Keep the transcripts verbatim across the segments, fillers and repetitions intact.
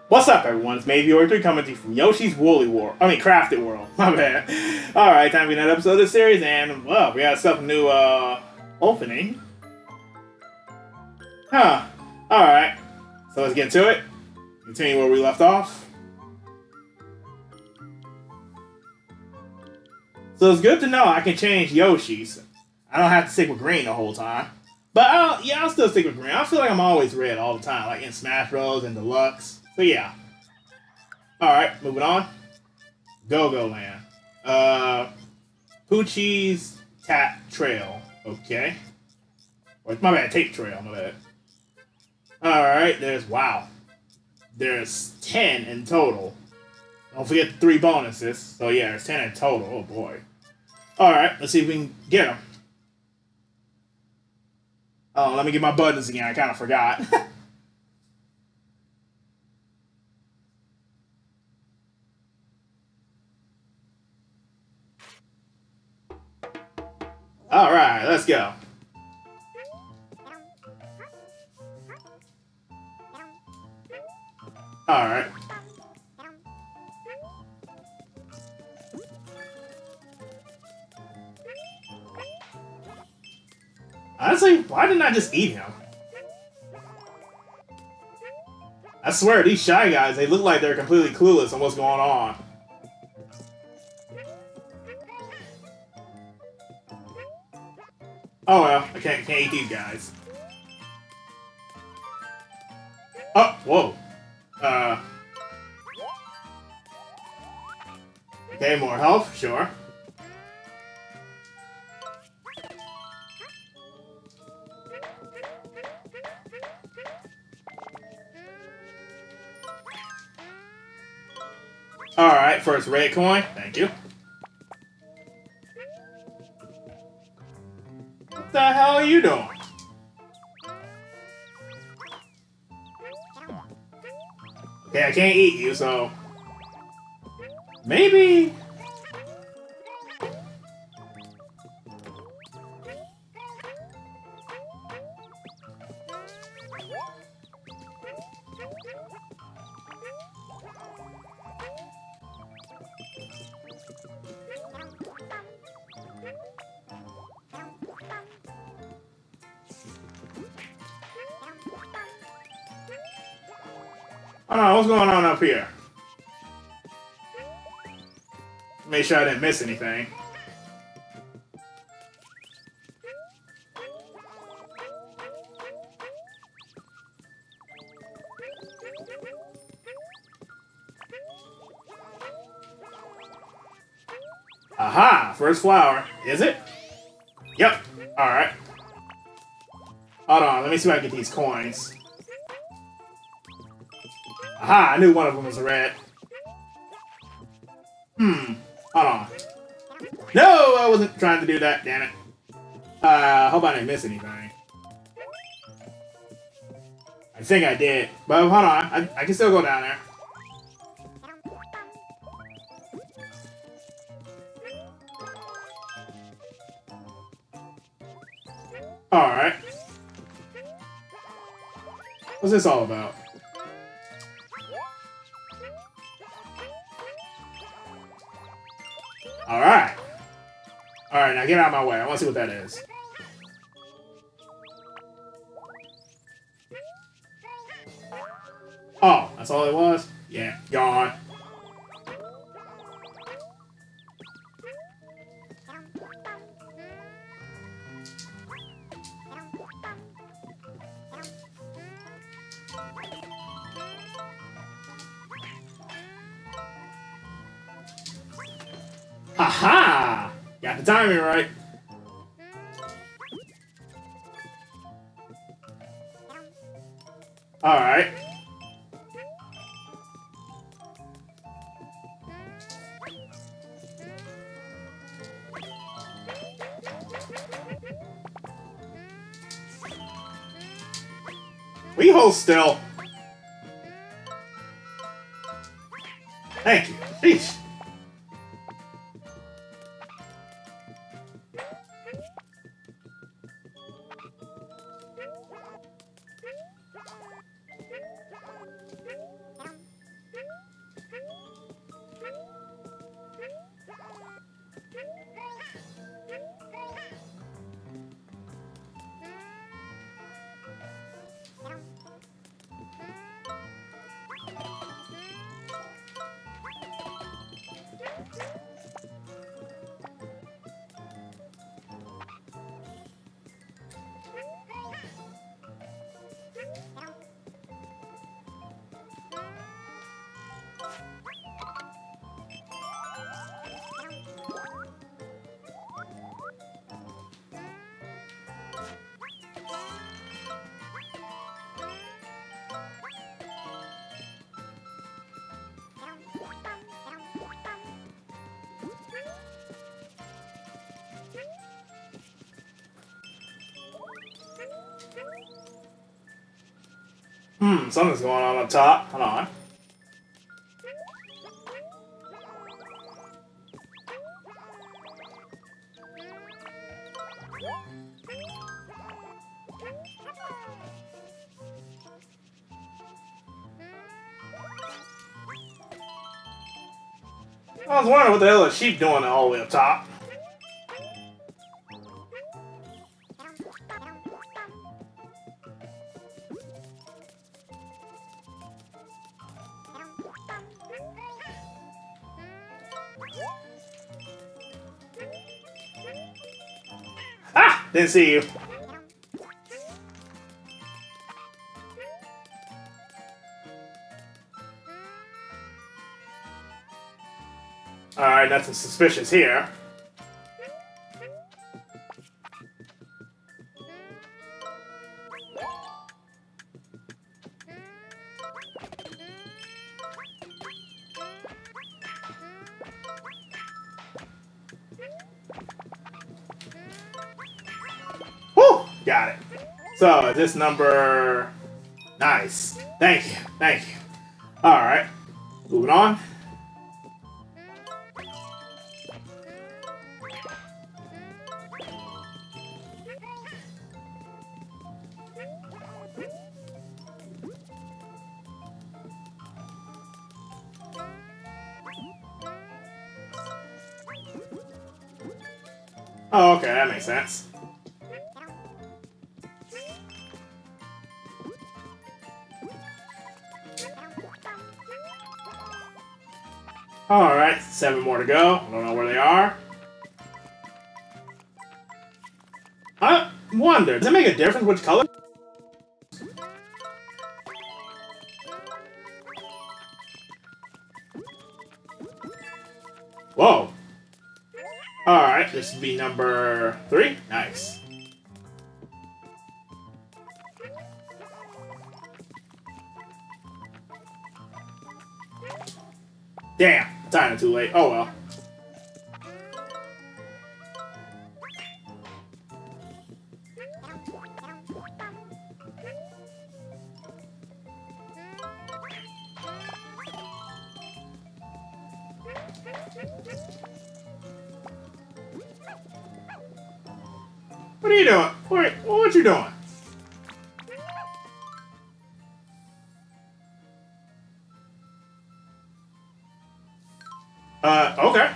What's up, everyone? It's Maybe or three coming to you from Yoshi's Woolly World. I mean, Crafted World. My bad. Alright, time for another episode of this series, and, well, we got stuff new, uh, opening. Huh. Alright. So let's get into it. Continue where we left off. So it's good to know I can change Yoshi's. I don't have to stick with green the whole time. But, I'll, yeah, I'll still stick with green. I feel like I'm always red all the time, like in Smash Bros. And Deluxe. So, yeah. Alright, moving on. Go-Go Land. Uh, Poochie's Tap Trail. Okay. Or, my bad, Tape Trail, my bad. Alright, there's, wow. There's ten in total. Don't forget the three bonuses. So, yeah, there's ten in total. Oh, boy. Alright, let's see if we can get them. Oh, let me get my buttons again. I kind of forgot. Alright, let's go. Alright. Honestly, why didn't I just eat him? I swear, these Shy Guys, they look like they're completely clueless on what's going on. Oh well, I can't, can't eat these guys. Oh, whoa. Uh. Okay, more health, sure. Alright, first red coin, thank you. What the hell are you doing? Okay, I can't eat you, so... Maybe... Oh no, what's going on up here? Make sure I didn't miss anything. Aha! First flower. Is it? Yep. Alright. Hold on, let me see if I can get these coins. Aha! I knew one of them was a red. Hmm. Hold on. No! I wasn't trying to do that, damn it. Uh, I hope I didn't miss anything. I think I did. But hold on, I, I can still go down there. Alright. What's this all about? Alright. Alright, now get out of my way. I want to see what that is. Oh, that's all it was? Yeah, gone. Aha! Got the timing right. Alright. We hold still. Thank you. Sheesh. Hmm, something's going on up top. Hold on. I was wondering what the hell is sheep doing all the way up top. Ah! Didn't see you. Alright, nothing suspicious here. Woo! Got it. So, is this number... Nice. Thank you. Thank you. Alright. Moving on. Oh, okay, that makes sense. Alright, seven more to go. I don't know where they are. I wonder, does it make a difference which color? Whoa. Alright, this would be number three. Nice. Damn, time too late. Oh well. What are you doing? Wait, what you doing? Uh, okay.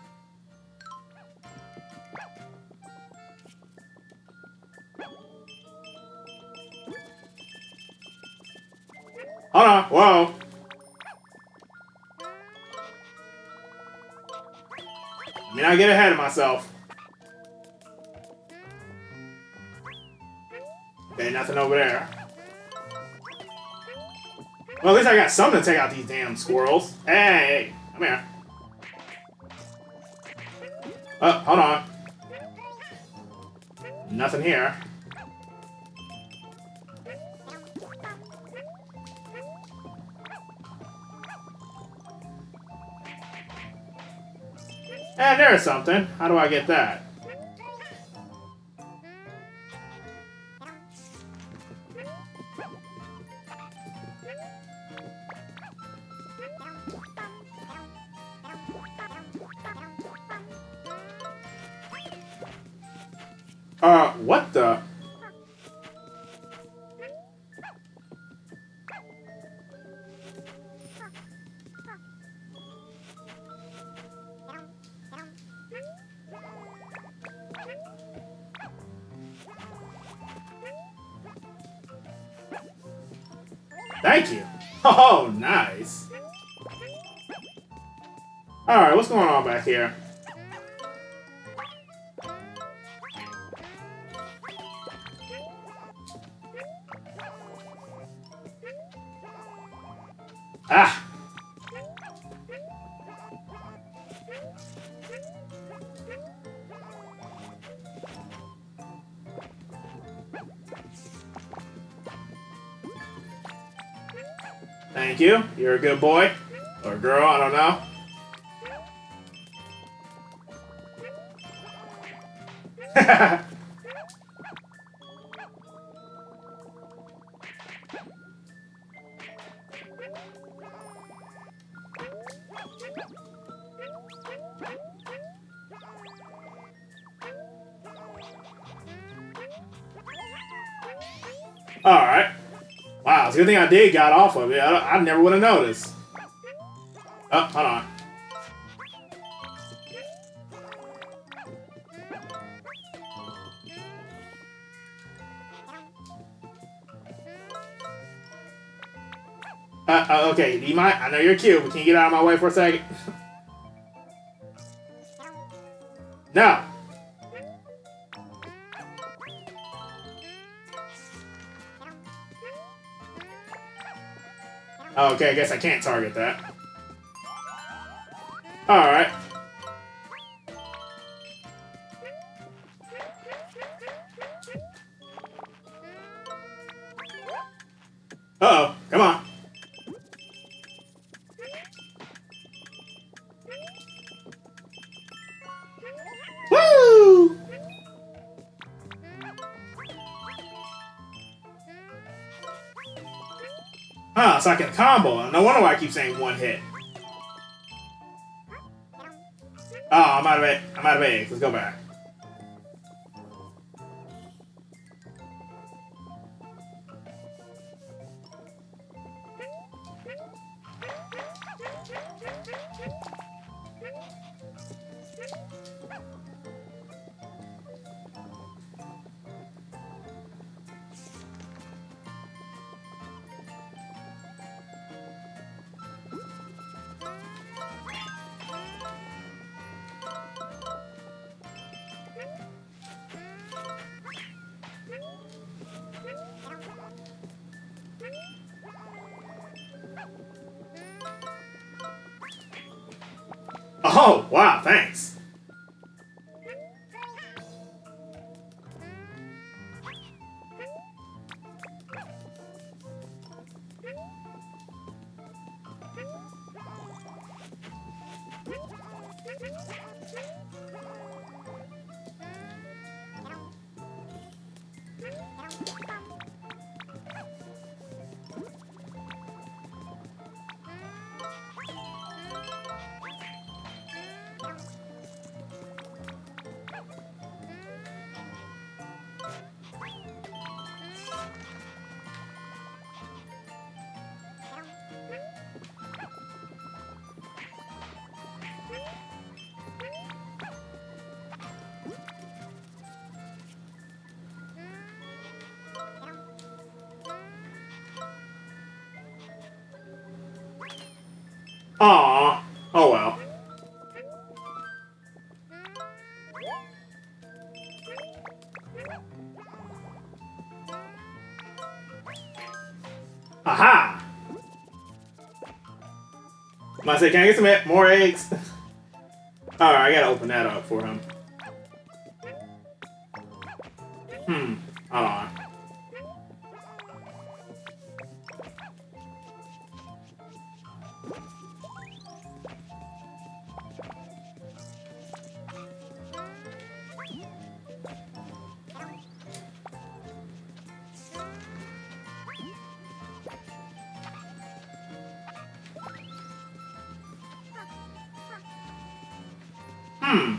Hold on, whoa. I mean, I get ahead of myself. Okay, nothing over there. Well, at least I got something to take out these damn squirrels. Hey, hey, come here. Oh, hold on. Nothing here. And there's something. How do I get that? Uh, what the? Thank you. Oh, nice. Alright, what's going on back here? Ah! Thank you. You're a good boy. Or girl, I don't know. Alright. Wow, it's a good thing I did got off of it. I, I never would have noticed. Oh, hold on. Uh, uh, okay, do you mind? I know you're cute, but can you get out of my way for a second? No! Okay, I guess I can't target that. Alright. Uh-oh, come on. Woo! Huh, so I can combo. No wonder why I keep saying one hit. Oh, I'm out of it. I'm out of eggs. Let's go back. Oh, wow, thanks. Aw. Oh well. Aha! I say, can I get some more eggs? Alright, I gotta open that up for him. Hmm. Hold on. Hmm.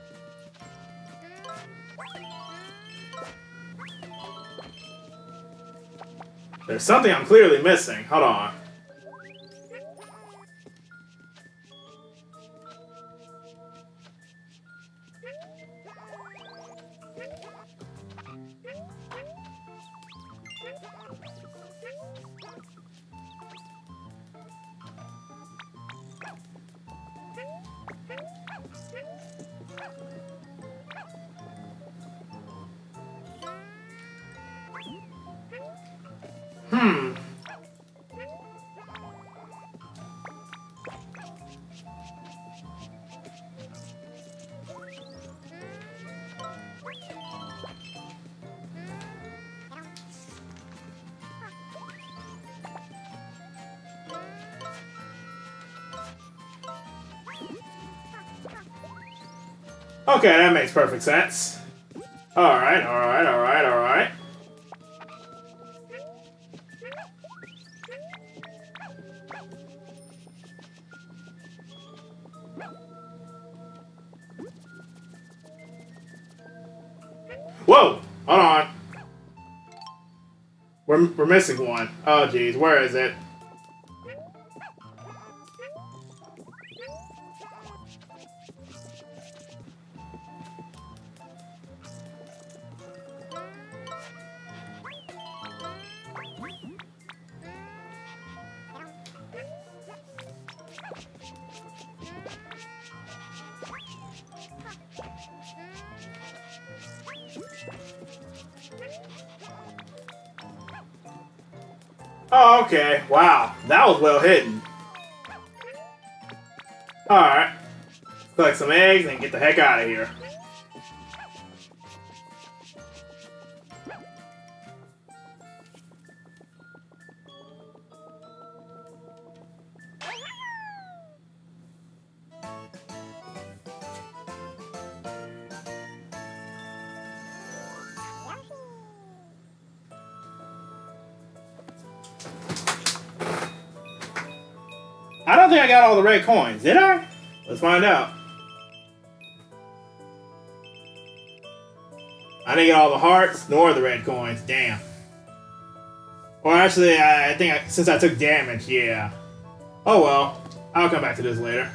There's something I'm clearly missing. Hold on. Hmm. Okay, that makes perfect sense. Alright, alright, alright, alright. Whoa! Hold on. We're, we're missing one. Oh, jeez. Where is it? Oh, okay. Wow. That was well hidden. Alright. Collect some eggs and get the heck out of here. I don't think I got all the red coins. Did I? Let's find out. I didn't get all the hearts nor the red coins. Damn. Or actually, I, I think I, since I took damage, yeah. Oh well. I'll come back to this later.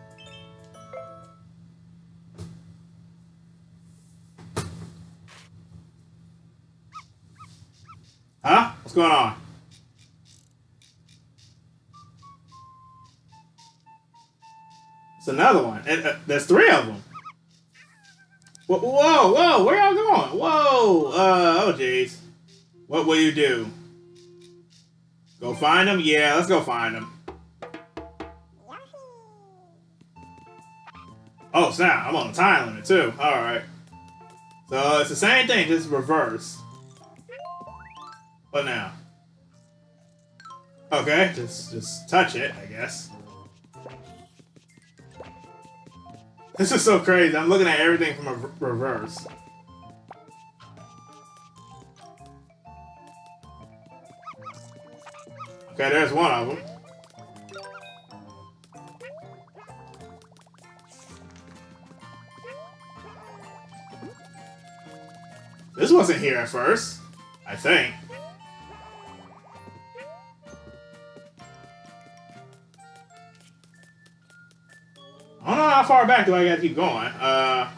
Huh? What's going on? It's another one. It, uh, there's three of them. Whoa, whoa, whoa, where y'all going? Whoa, uh, oh jeez. What will you do? Go find them? Yeah, let's go find them. Oh snap, I'm on a time limit too. Alright. So it's the same thing, just reverse. What now? Okay, just just touch it, I guess. This is so crazy. I'm looking at everything from a r reverse. Okay, there's one of them. This wasn't here at first, I think. I don't know how far back do I gotta keep going. Uh...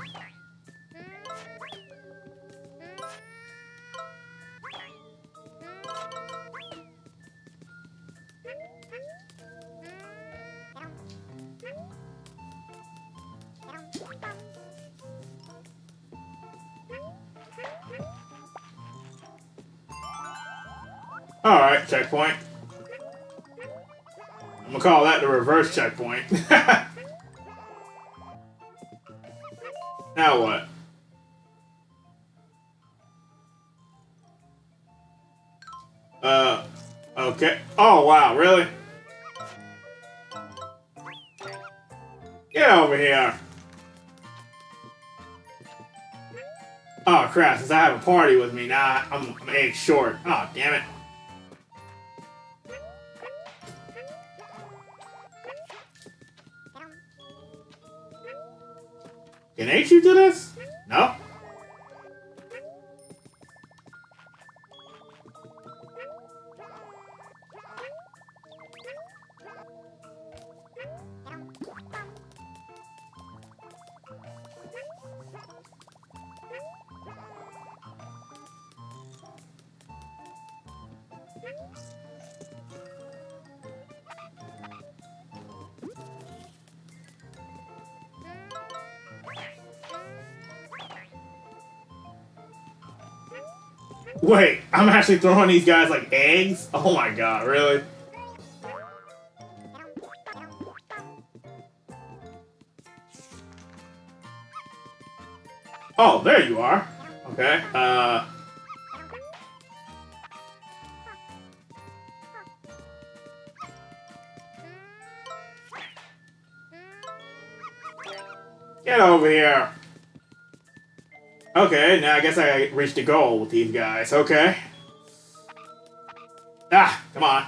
Alright, checkpoint. I'm gonna call that the reverse checkpoint. Now what? Uh, okay. Oh, wow, really? Get over here. Oh, crap, since I have a party with me, now I'm, I'm egg short. Oh, damn it. Can H U do this? No? Wait, I'm actually throwing these guys like eggs? Oh my god, really? Oh, there you are. Okay, uh... get over here. Okay, now I guess I reached the goal with these guys. Okay. Ah, come on.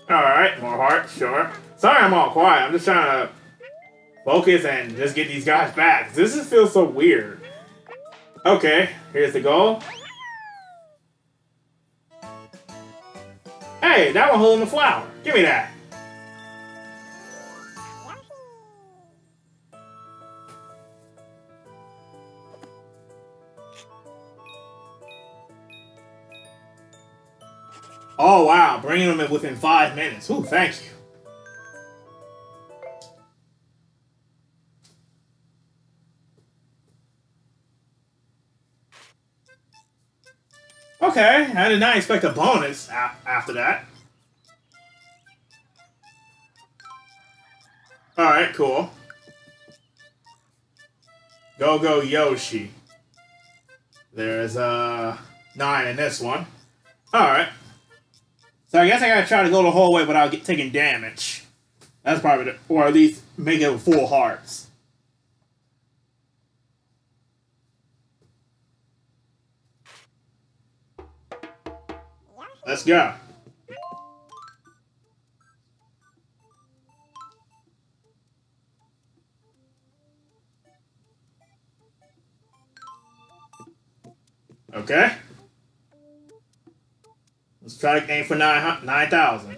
Alright, more hearts, sure. Sorry I'm all quiet. I'm just trying to focus and just get these guys back. This just feels so weird. Okay, here's the goal. Hey, that one holding the flower. Give me that. Oh wow, bringing them in within five minutes. Ooh, thank you. Okay, I did not expect a bonus after that. Alright, cool. Go Go Yoshi. There's uh nine in this one. Alright. So I guess I gotta try to go the whole way without get, taking damage. That's probably the, or at least make it full hearts. Let's go. Okay. Let's try to aim for nine nine thousand.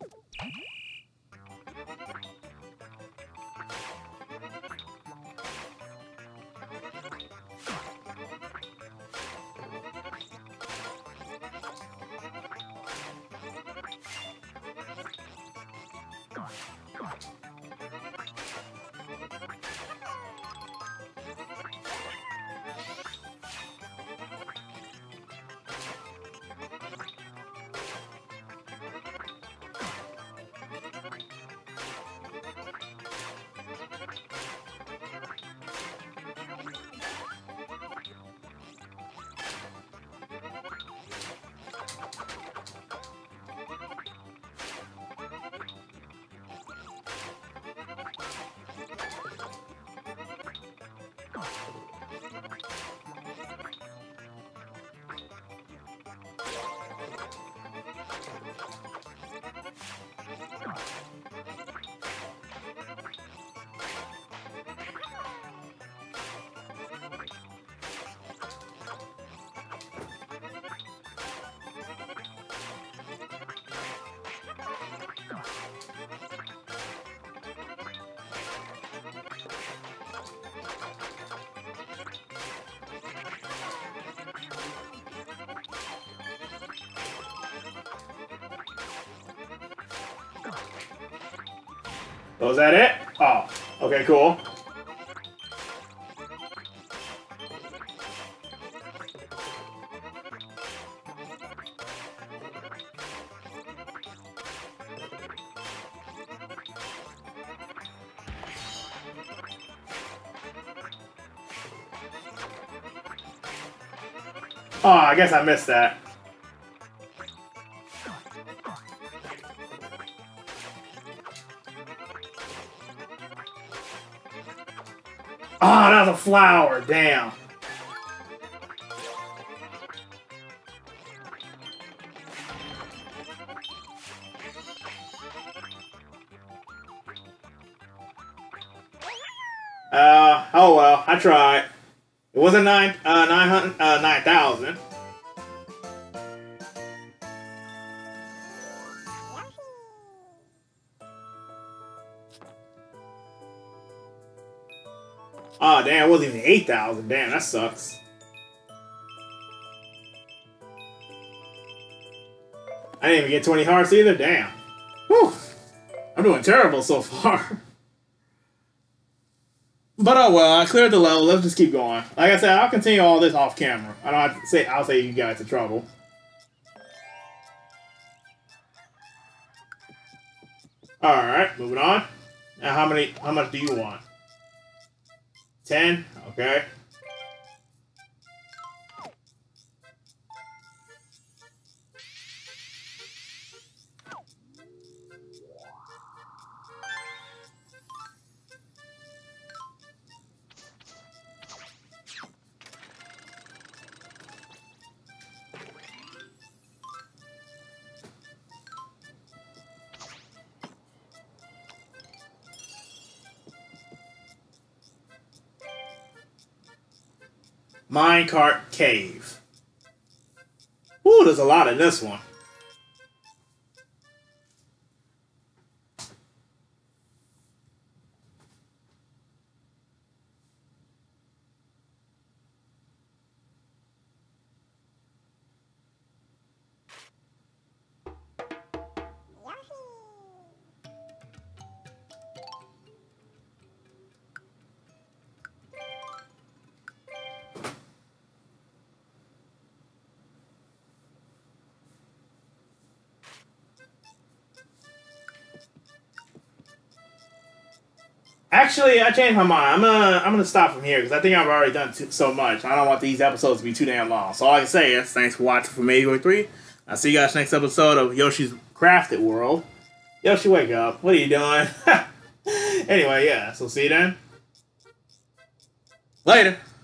Was that it? Oh, okay, cool. Oh, I guess I missed that. Oh, that was a flower. Damn. Uh, oh well, I tried. It wasn't nine, uh, nine hundred, uh, nine thousand. Oh, damn, it wasn't even eight thousand. Damn, that sucks. I didn't even get twenty hearts either. Damn. Whew. I'm doing terrible so far. But oh well, I cleared the level. Let's just keep going. Like I said, I'll continue all this off camera. I don't have to say. I'll save you guys the trouble. All right, moving on. Now, how many? How much do you want? Ten. Okay. Minecart Cave. Ooh, there's a lot in this one. Actually, I changed my mind. I'm gonna I'm gonna stop from here because I think I've already done too, so much. I don't want these episodes to be too damn long. So all I can say is thanks for watching from Meteor three. I'll see you guys next episode of Yoshi's Crafted World. Yoshi, wake up. What are you doing? Anyway, yeah. So see you then. Later.